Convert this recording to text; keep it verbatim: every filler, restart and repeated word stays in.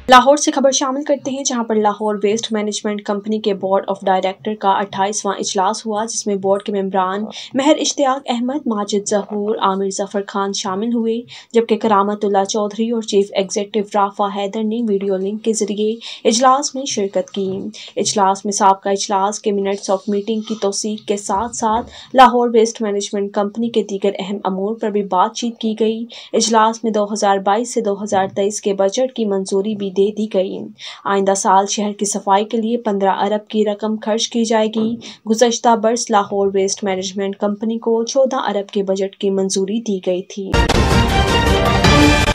लाहौर से खबर शामिल करते हैं, जहां पर लाहौर वेस्ट मैनेजमेंट कंपनी के बोर्ड ऑफ डायरेक्टर का अट्ठाईसवां इजलास हुआ, जिसमें बोर्ड के मेंबरान महर इश्तियाक अहमद, माजिद जहूर, आमिर जफर खान शामिल हुए, जबकि करामतुल्लाह चौधरी और चीफ एग्जीक्यूटिव राफा हैदर ने वीडियो लिंक के जरिए इजलास में शिरकत की। इजलास में साबका इजलास के मिनट्स ऑफ मीटिंग की तौसीक के साथ साथ लाहौर वेस्ट मैनेजमेंट कंपनी के दीगर अहम अमूर पर भी बातचीत की गई। इजलास में दो हजार बाईस से दो हजार तेईस के बजट की मंजूरी भी दे दी गई। आइंदा साल शहर की सफाई के लिए पंद्रह अरब की रकम खर्च की जाएगी। गुज़श्ता बरस लाहौर वेस्ट मैनेजमेंट कंपनी को चौदह अरब के बजट की मंजूरी दी गई थी।